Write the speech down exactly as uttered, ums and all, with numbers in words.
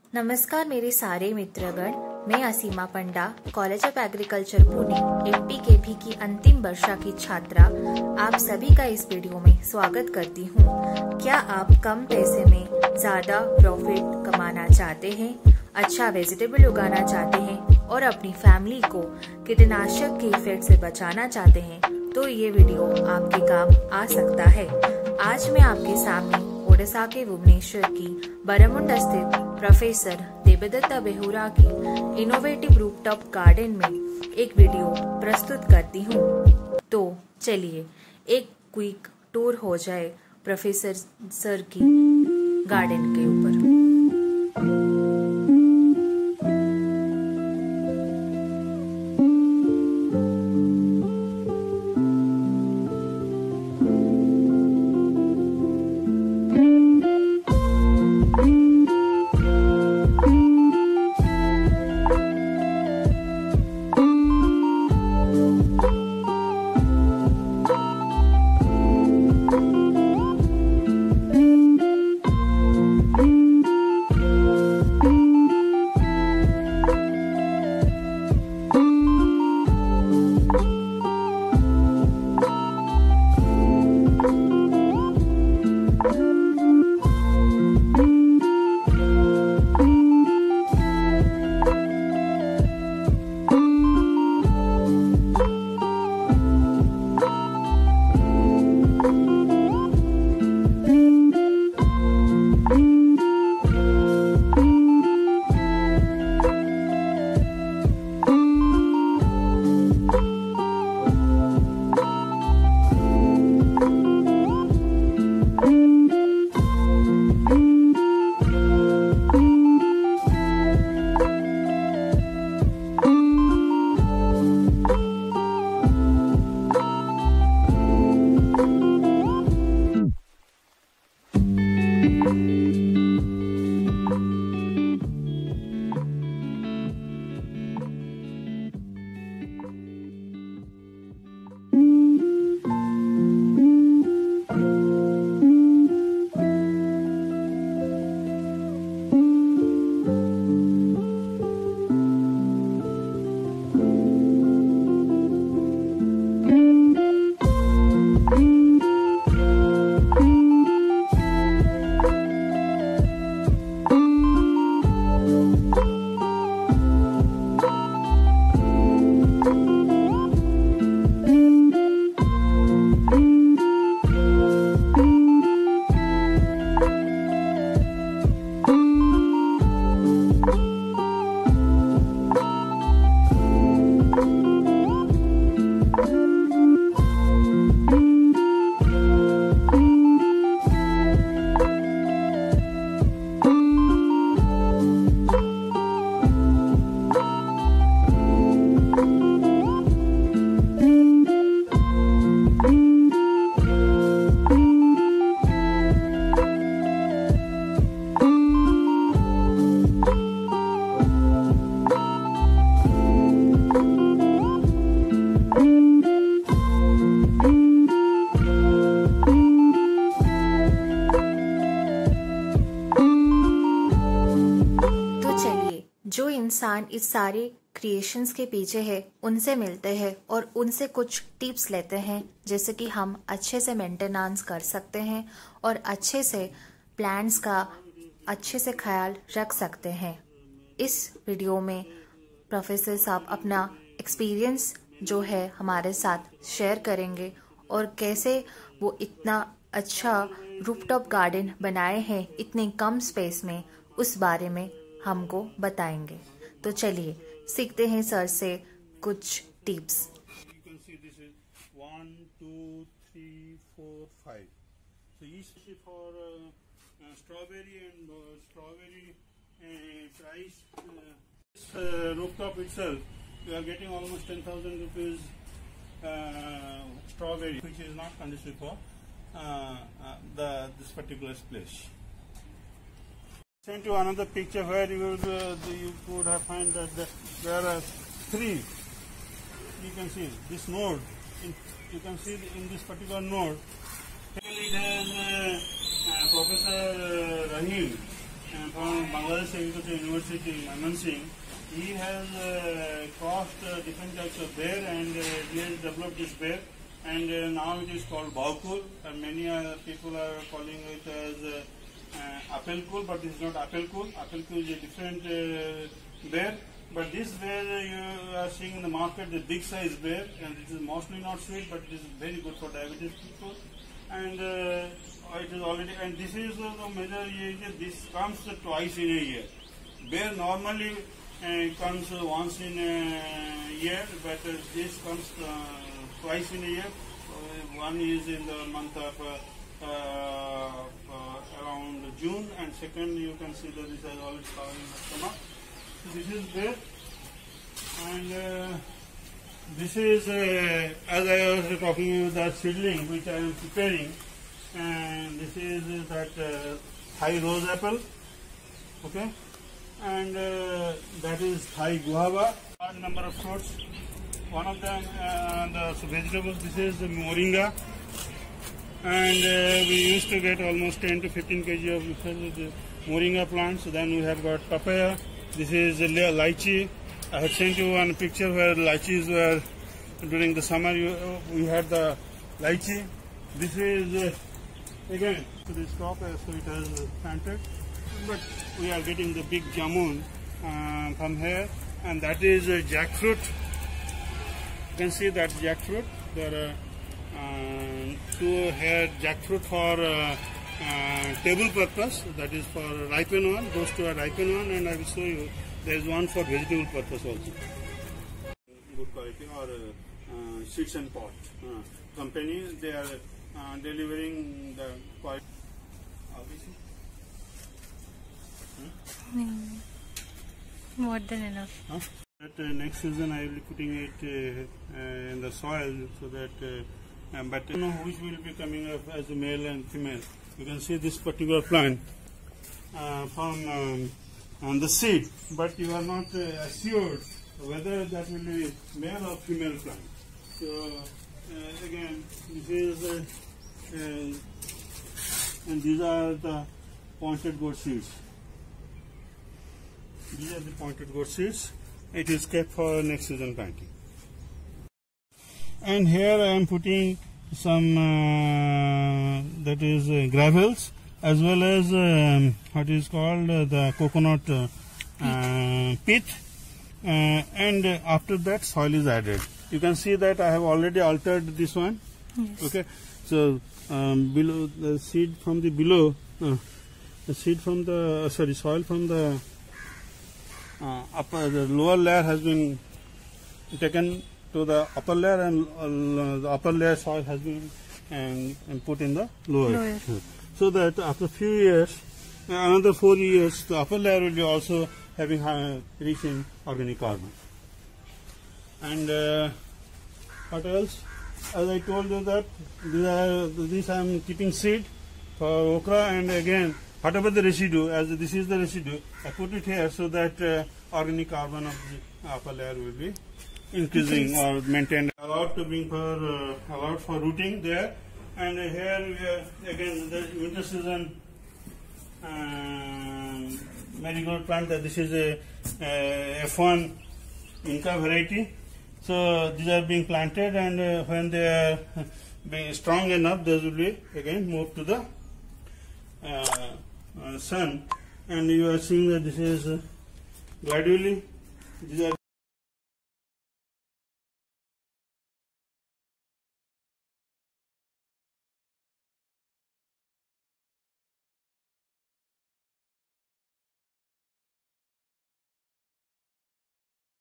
नमस्कार मेरे सारे मित्रगण, मैं Asima Panda, college of agriculture Pune MP के भी की अंतिम वर्षा की छात्रा आप सभी का इस वीडियो में स्वागत करती हूँ। क्या आप कम पैसे में ज्यादा प्रॉफिट कमाना चाहते हैं, अच्छा वेजिटेबल उगाना चाहते हैं और अपनी फैमिली को कीटनाशक के इफेक्ट से बचाना चाहते हैं, तो ये वीडियो आपके काम आ सकता है। आज मैं आपके सामने ओडिशा के भुवनेश्वर की बरमुंडा स्थित प्रोफेसर देवदत्ता बेहुरा की इनोवेटिव रूफटॉप गार्डन में एक वीडियो प्रस्तुत करती हूँ। तो चलिए एक क्विक टूर हो जाए प्रोफेसर सर की गार्डन के ऊपर। जो इंसान इस सारे क्रिएशंस के पीछे है उनसे मिलते हैं और उनसे कुछ टिप्स लेते हैं, जैसे कि हम अच्छे से मेंटेनेंस कर सकते हैं और अच्छे से प्लांट्स का अच्छे से ख्याल रख सकते हैं। इस वीडियो में प्रोफेसर साहब अपना एक्सपीरियंस जो है हमारे साथ शेयर करेंगे और कैसे वो इतना अच्छा रूफटॉप गार्डन बनाए हैं इतने कम स्पेस में, उस बारे में हमको बताएंगे। तो चलिए सीखते हैं सर से कुछ tips. Rooftop itself, you are getting almost ten thousand rupees uh, strawberry, which is not conducive for uh, uh, the this particular place. Send to another picture where you would, uh, you could have find that the, there are three. You can see this node. In, you can see in this particular node, it has uh, uh, Professor Rahim. and from Bangladesh Agricultural University, Maman Singh. He has uh, crossed uh, different types of bear, and uh, he has developed this bear, and uh, now it is called Baukul, and many uh, people are calling it as uh, uh, apple cool, but it is not apple cool. Apple cool is a different uh, bear, but this bear uh, you are seeing in the market, the big size bear, and it is mostly not sweet, but it is very good for diabetes people, and uh, it is already, and this is uh, the major year, this comes uh, twice in a year. Bear normally uh, comes uh, once in a year, but uh, this comes uh, twice in a year. Uh, one is in the month of uh, uh, uh, around June, and second you can see that this has already started in the stomach. So this is bear, and uh, this is uh, as I was talking about that seedling which I am preparing, and this is uh, that uh, Thai rose apple, okay, and uh, that is Thai guava. Large number of fruits. One of them, uh, the so vegetables. This is the moringa, and uh, we used to get almost ten to fifteen kg of the moringa plants. Then we have got papaya. This is lychee. I have sent you one picture where lychees were during the summer. You, we had the lychee. This is uh, again to this crop, uh, so it has planted. But we are getting the big jamun uh, from here, and that is uh, jackfruit. You can see that jackfruit. There are uh, two here jackfruit for uh, uh, table purpose. That is for ripen one. Those two are ripen one, and I will show you. There is one for vegetable purpose also. Good quality or uh, uh, seeds and pot uh, company. They are uh, delivering the quality. Hmm. More than enough. Huh? That, uh, next season I will be putting it uh, uh, in the soil so that, uh, um, but I don't know which will be coming up as a male and female. You can see this particular plant uh, from um, on the seed, but you are not uh, assured whether that will be male or female plant. So uh, again, this is uh, uh, and these are the pointed gourd seeds. These are the pointed gourd seeds. It is kept for next season planting. And here I am putting some uh, that is uh, gravels, as well as um, what is called uh, the coconut uh, uh, pith, uh, and uh, after that soil is added. You can see that I have already altered this one. Yes. Okay, so um, below the seed from the below, uh, the seed from the uh, sorry soil from the Uh, upper, the lower layer has been taken to the upper layer, and uh, the upper layer soil has been and, and put in the lower. lower. So that after a few years, uh, another four years, the upper layer will be also having high, rich in organic carbon. And uh, what else? As I told you that these are, this I am keeping seed for okra, and again, whatever the residue, as this is the residue, I put it here so that uh, organic carbon of the upper layer will be increasing or maintained. Allowed to bring for uh, allowed for rooting there, and uh, here we are, again the winter season um, marigold plant. That this is a, a F one Inca variety. So these are being planted, and uh, when they are being strong enough, they will be again moved to the uh, Uh, sun, and you are seeing that this is uh, gradually these are